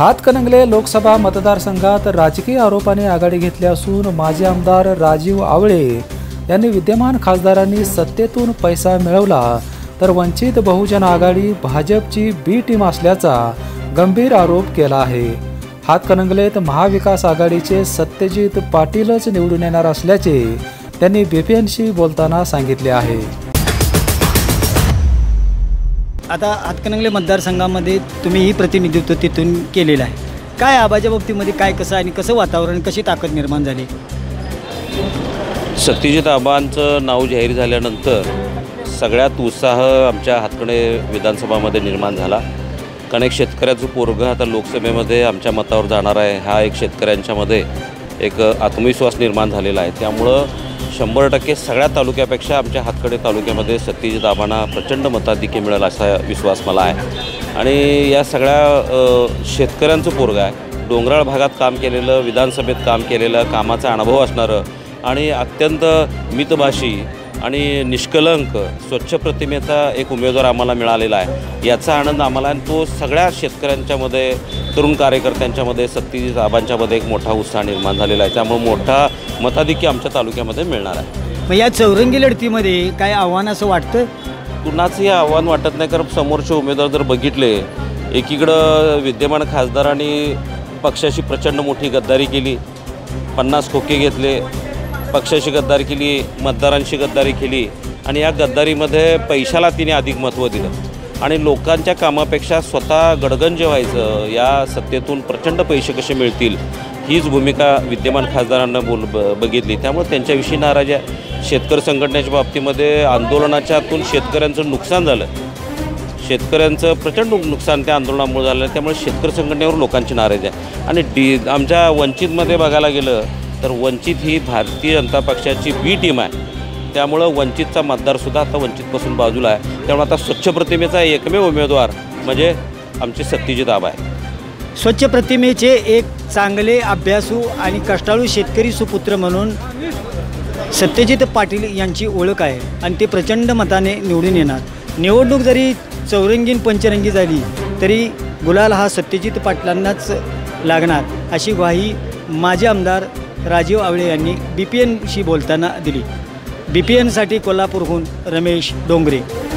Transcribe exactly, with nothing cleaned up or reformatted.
हातकणंगले लोकसभा मतदारसंघात राजकीय आरोपाने आघाडी घेतली असून माजी आमदार राजीव आवळे यांनी विद्यमान खासदारांनी सत्तेतून पैसा मिळवला तर वंचित बहुजन आघाडी भाजपची बी टीम असल्याचा गंभीर आरोप केला आहे। हातकणंगलेत महाविकास आघाडीचे सत्यजित पाटीलच निवडून येणार असल्याचे त्यांनी बीपीएनशी बोलताना सांगितले आहे। आता हातकणंगले मतदारसंघामध्ये तुम्ही ही प्रतिनिधित्व तिथून केलेलं आहे, काय आबाच्या बाबतीमध्ये काय कसं आणि कसं वातावरण, कशी ताकद निर्माण झाली? सत्यजित आबांचं नाव जाहीर झाल्यानंतर सगळ्यात उत्साह आमच्या हातकणंगले विधानसभामध्ये निर्माण झाला। कारण एक शेतकऱ्याचं पोरगं आता लोकसभेमध्ये आमच्या मतावर जाणार आहे, हा एक शेतकऱ्यांच्यामध्ये एक आत्मविश्वास निर्माण झालेला आहे। त्यामुळं शंभर टक्के सगळ्या तालुक्यापेक्षा आमच्या हातकणंगले तालुक्यामध्ये सत्यजित आबांना प्रचंड मताधिक्य मिळेल असा विश्वास मला आहे। आणि या सगळ्या शेतकऱ्यांचं पोरगं आहे, डोंगराळ भागात काम केलेलं, विधानसभेत काम केलेलं, कामाचा अनुभव असणारं आणि अत्यंत मितभाषी आणि निष्कलंक स्वच्छ प्रतिमेचा एक उमेदवार आम्हाला मिळालेला आहे। याचा आनंद आम्हाला आणि तो सगळ्या शेतकऱ्यांच्यामध्ये, तरुण कार्यकर्त्यांच्यामध्ये, सत्यजित आबांच्यामध्ये एक मोठा उत्साह निर्माण झालेला आहे। त्यामुळे मोठा मताधिक्य आमच्या तालुक्यामध्ये मिळणार आहे। मग या चौरंगी लढतीमध्ये काय आव्हान असं वाटतं? कुणाचंही आव्हान वाटत नाही, कारण समोरचे उमेदवार जर बघितले, एकीकडं विद्यमान खासदारांनी पक्षाशी प्रचंड मोठी गद्दारी केली, पन्नास खोके घेतले, पक्षाशी गद्दारी केली, मतदारांशी गद्दारी केली आणि या गद्दारीमध्ये पैशाला तिने अधिक महत्त्व दिलं आणि लोकांच्या कामापेक्षा स्वतः गडगंज व्हायचं, या सत्तेतून प्रचंड पैसे कसे मिळतील हीच भूमिका विद्यमान खासदारांना बोल ब बघितली। त्यामुळे त्यांच्याविषयी नाराजी आहे। शेतकरी संघटनेच्या बाबतीमध्ये आंदोलनाच्यातून शेतकऱ्यांचं नुकसान झालं, शेतकऱ्यांचं प्रचंड नुकसान त्या आंदोलनामुळे झालं, त्यामुळे शेतकरी संघटनेवर लोकांची नाराजी आहे। आणि डी आमच्या वंचितमध्ये बघायला गेलं तर वंचित ही भारतीय जनता पक्षाची बी टीम आहे। त्यामुळं वंचितचा मतदारसुद्धा आता वंचितपासून बाजूला आहे। त्यामुळे आता स्वच्छ प्रतिमेचा एकमेव उमेदवार म्हणजे आमचे सत्यजित आबा आहे। स्वच्छ प्रतिमेचे एक चांगले अभ्यासू आणि कष्टाळू शेतकरी सुपुत्र म्हणून सत्यजित पाटील यांची ओळख आहे आणि ते प्रचंड मताने निवडून येणार। निवडणूक जरी चौरंगीन पंचरंगी झाली तरी गुलाल हा सत्यजित पाटलांनाच लागणार अशी ग्वाही माजी आमदार राजीव आवळे यांनी बी पी एनशी बोलताना दिली। बी पी एनसाठी कोल्हापूरहून रमेश डोंगरे।